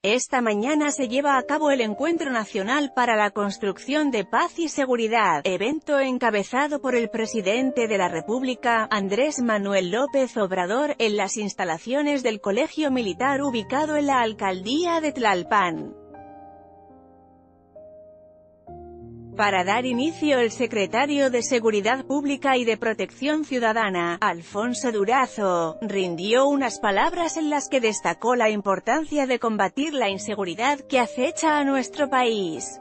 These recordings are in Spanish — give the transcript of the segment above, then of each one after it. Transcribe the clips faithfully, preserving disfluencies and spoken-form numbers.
Esta mañana se lleva a cabo el Encuentro Nacional para la Construcción de Paz y Seguridad, evento encabezado por el presidente de la República, Andrés Manuel López Obrador, en las instalaciones del Colegio Militar ubicado en la alcaldía de Tlalpan. Para dar inicio, el secretario de Seguridad Pública y de Protección Ciudadana, Alfonso Durazo, rindió unas palabras en las que destacó la importancia de combatir la inseguridad que acecha a nuestro país.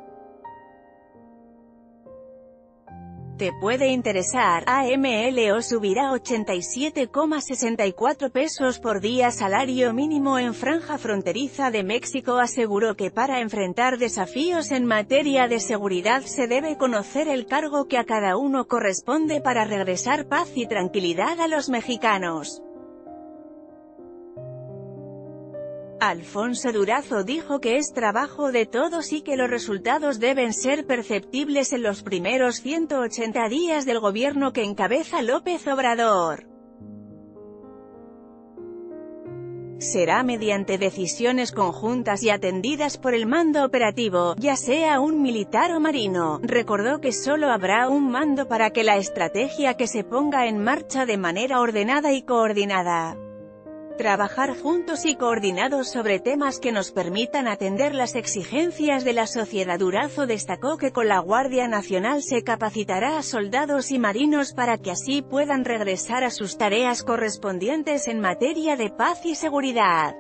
Te puede interesar, A M L O subirá ochenta y siete coma sesenta y cuatro pesos por día salario mínimo en franja fronteriza de México. Aseguró que para enfrentar desafíos en materia de seguridad se debe conocer el cargo que a cada uno corresponde para regresar paz y tranquilidad a los mexicanos. Alfonso Durazo dijo que es trabajo de todos y que los resultados deben ser perceptibles en los primeros ciento ochenta días del gobierno que encabeza López Obrador. Será mediante decisiones conjuntas y atendidas por el mando operativo, ya sea un militar o marino. Recordó que solo habrá un mando para que la estrategia que se ponga en marcha de manera ordenada y coordinada. Trabajar juntos y coordinados sobre temas que nos permitan atender las exigencias de la sociedad. Durazo destacó que con la Guardia Nacional se capacitará a soldados y marinos para que así puedan regresar a sus tareas correspondientes en materia de paz y seguridad.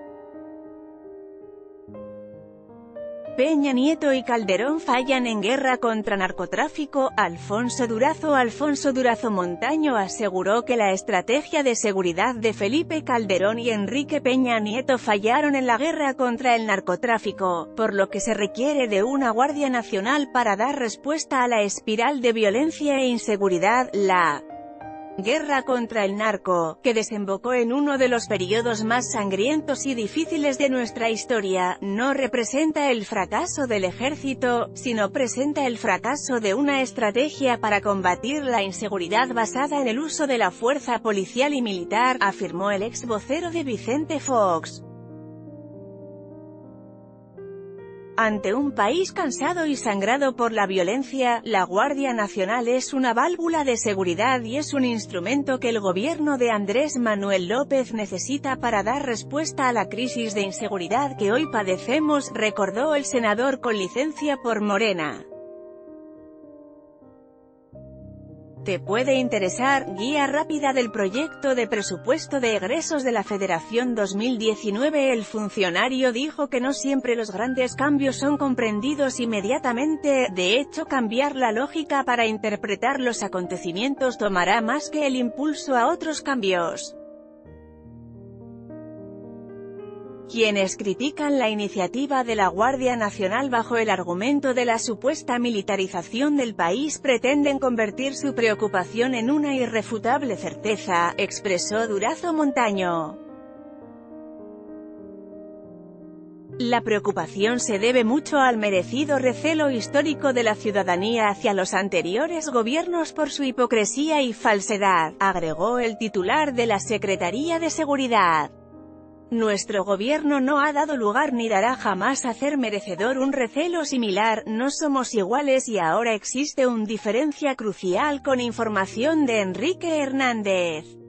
Peña Nieto y Calderón fallan en guerra contra narcotráfico. Alfonso Durazo Alfonso Durazo Montaño aseguró que la estrategia de seguridad de Felipe Calderón y Enrique Peña Nieto fallaron en la guerra contra el narcotráfico, por lo que se requiere de una Guardia Nacional para dar respuesta a la espiral de violencia e inseguridad. La guerra contra el narco, que desembocó en uno de los periodos más sangrientos y difíciles de nuestra historia, no representa el fracaso del ejército, sino presenta el fracaso de una estrategia para combatir la inseguridad basada en el uso de la fuerza policial y militar, afirmó el ex vocero de Vicente Fox. Ante un país cansado y sangrado por la violencia, la Guardia Nacional es una válvula de seguridad y es un instrumento que el gobierno de Andrés Manuel López necesita para dar respuesta a la crisis de inseguridad que hoy padecemos, recordó el senador con licencia por Morena. Te puede interesar, guía rápida del proyecto de presupuesto de egresos de la Federación dos mil diecinueve. El funcionario dijo que no siempre los grandes cambios son comprendidos inmediatamente, de hecho cambiar la lógica para interpretar los acontecimientos tomará más que el impulso a otros cambios. Quienes critican la iniciativa de la Guardia Nacional bajo el argumento de la supuesta militarización del país pretenden convertir su preocupación en una irrefutable certeza, expresó Durazo Montaño. La preocupación se debe mucho al merecido recelo histórico de la ciudadanía hacia los anteriores gobiernos por su hipocresía y falsedad, agregó el titular de la Secretaría de Seguridad. Nuestro gobierno no ha dado lugar ni dará jamás a hacer merecedor un recelo similar. No somos iguales y ahora existe una diferencia crucial con información de Enrique Hernández.